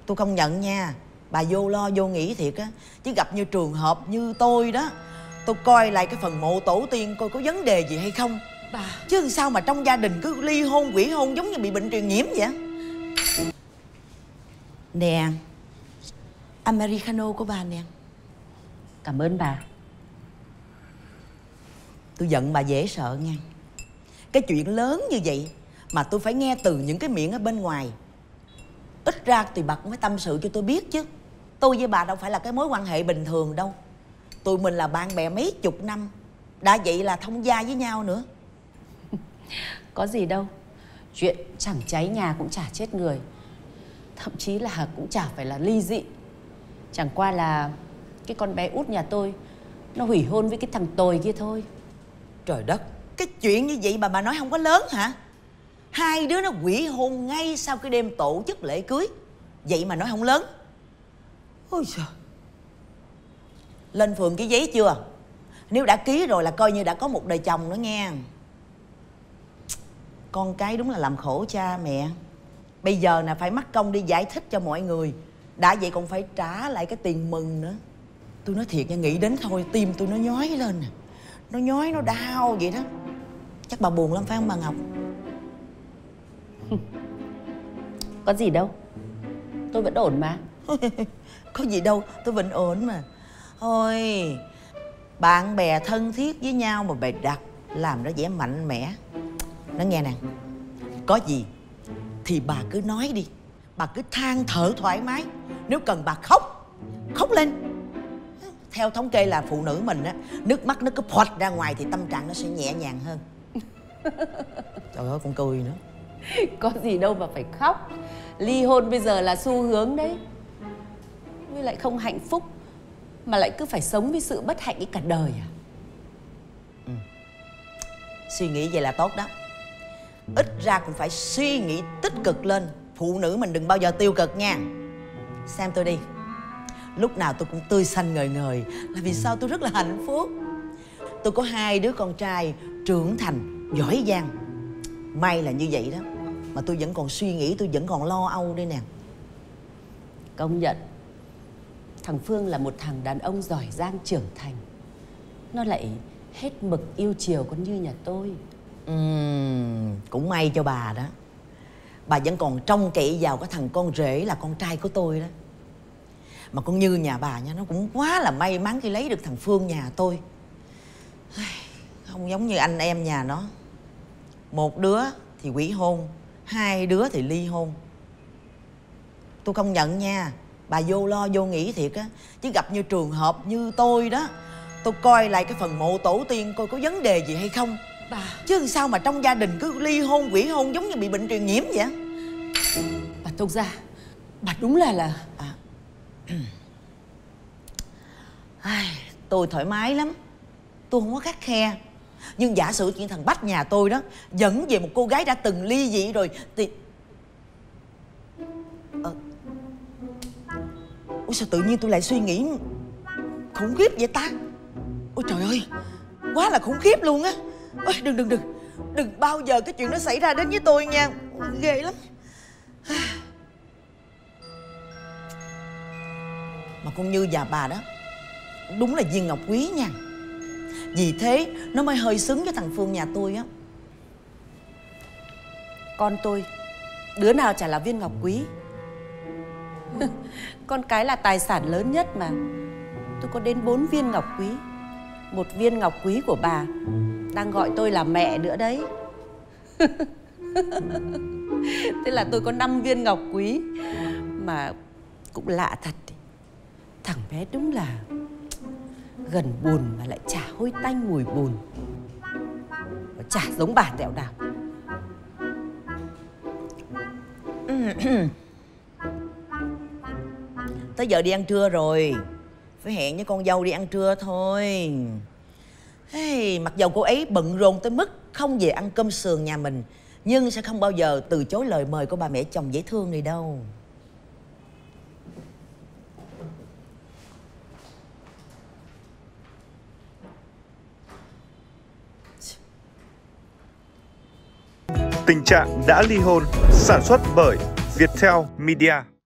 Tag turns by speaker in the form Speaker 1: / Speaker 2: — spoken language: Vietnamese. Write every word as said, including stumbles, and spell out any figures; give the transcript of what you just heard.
Speaker 1: Tôi công nhận nha, bà vô lo vô nghĩ thiệt á. Chứ gặp như trường hợp như tôi đó, tôi coi lại cái phần mộ tổ tiên coi có vấn đề gì hay không.
Speaker 2: Bà...
Speaker 1: Chứ sao mà trong gia đình cứ ly hôn quỷ hôn giống như bị bệnh truyền nhiễm vậy. Nè, Americano của bà nè.
Speaker 2: Cảm ơn bà.
Speaker 1: Tôi giận bà dễ sợ nha. Cái chuyện lớn như vậy mà tôi phải nghe từ những cái miệng ở bên ngoài. Ít ra thì bà cũng phải tâm sự cho tôi biết chứ. Tôi với bà đâu phải là cái mối quan hệ bình thường đâu. Tụi mình là bạn bè mấy chục năm, đã vậy là thông gia với nhau nữa.
Speaker 2: Có gì đâu. Chuyện chẳng cháy nhà cũng chả chết người. Thậm chí là cũng chả phải là ly dị. Chẳng qua là cái con bé út nhà tôi nó hủy hôn với cái thằng tồi kia thôi.
Speaker 1: Trời đất, cái chuyện như vậy mà bà nói không có lớn hả? Hai đứa nó hủy hôn ngay sau cái đêm tổ chức lễ cưới, vậy mà nói không lớn. Ôi trời. Lên phường ký giấy chưa? Nếu đã ký rồi là coi như đã có một đời chồng nữa nghe. Con cái đúng là làm khổ cha mẹ. Bây giờ nè phải mắc công đi giải thích cho mọi người. Đã vậy còn phải trả lại cái tiền mừng nữa. Tôi nói thiệt nha, nghĩ đến thôi tim tôi nó nhói lên nè. Nó nhói, nó đau vậy đó. Chắc bà buồn lắm phải không bà Ngọc?
Speaker 2: Có gì đâu, tôi vẫn ổn mà.
Speaker 1: Có gì đâu, tôi vẫn ổn mà. Thôi, bạn bè thân thiết với nhau mà bày đặt làm nó vẻ mạnh mẽ. Nó nghe nè, có gì thì bà cứ nói đi. Bà cứ than thở thoải mái. Nếu cần bà khóc, khóc lên. Theo thống kê là phụ nữ mình á, nước mắt nó cứ phọt ra ngoài thì tâm trạng nó sẽ nhẹ nhàng hơn. Trời ơi, con cười nữa.
Speaker 2: Có gì đâu mà phải khóc. Ly hôn bây giờ là xu hướng đấy. Với lại không hạnh phúc mà lại cứ phải sống với sự bất hạnh ấy cả đời à?
Speaker 1: Ừ. Suy nghĩ vậy là tốt đó. Ít ra cũng phải suy nghĩ tích cực lên. Phụ nữ mình đừng bao giờ tiêu cực nha. Xem tôi đi, lúc nào tôi cũng tươi xanh ngời ngời. Là vì sao? Tôi rất là hạnh phúc. Tôi có hai đứa con trai trưởng thành, giỏi giang. May là như vậy đó. Mà tôi vẫn còn suy nghĩ, tôi vẫn còn lo âu đây nè.
Speaker 2: Công nhận thằng Phương là một thằng đàn ông giỏi giang trưởng thành. Nó lại hết mực yêu chiều con Như nhà tôi.
Speaker 1: Uhm, cũng may cho bà đó. Bà vẫn còn trông cậy vào cái thằng con rể là con trai của tôi đó. Mà con Như nhà bà nha, nó cũng quá là may mắn khi lấy được thằng Phương nhà tôi. Không giống như anh em nhà nó. Một đứa thì quỷ hôn, hai đứa thì ly hôn. Tôi công nhận nha, bà vô lo vô nghĩ thiệt á. Chứ gặp như trường hợp như tôi đó, tôi coi lại cái phần mộ tổ tiên coi có vấn đề gì hay không.
Speaker 2: Bà...
Speaker 1: Chứ sao mà trong gia đình cứ ly hôn quỷ hôn giống như bị bệnh truyền nhiễm vậy.
Speaker 2: Bà Thông Gia, bà đúng là là...
Speaker 1: À. Tôi thoải mái lắm. Tôi không có khắt khe. Nhưng giả sử chuyện thằng Bách nhà tôi đó dẫn về một cô gái đã từng ly dị rồi thì... Ờ... Ủa sao tự nhiên tôi lại suy nghĩ khủng khiếp vậy ta? Ôi trời ơi, quá là khủng khiếp luôn á. Ôi đừng đừng đừng Đừng bao giờ cái chuyện đó xảy ra đến với tôi nha. Ghê lắm. Mà con Như nhà bà đó đúng là viên ngọc quý nha. Vì thế nó mới hơi xứng với thằng Phương nhà tôi á.
Speaker 2: Con tôi đứa nào chả là viên ngọc quý. Con cái là tài sản lớn nhất mà. Tôi có đến bốn viên ngọc quý. Một viên ngọc quý của bà đang gọi tôi là mẹ nữa đấy. Thế là tôi có năm viên ngọc quý. Mà cũng lạ thật, thằng bé đúng là gần bùn mà lại chả hôi tanh mùi bùn. Nó chả giống bà tẹo nào.
Speaker 1: Tới giờ đi ăn trưa rồi, phải hẹn với con dâu đi ăn trưa thôi. Hey, mặc dầu cô ấy bận rộn tới mức không về ăn cơm sườn nhà mình, nhưng sẽ không bao giờ từ chối lời mời của bà mẹ chồng dễ thương này đâu.
Speaker 3: Tình trạng đã ly hôn sản xuất bởi Viettel Media.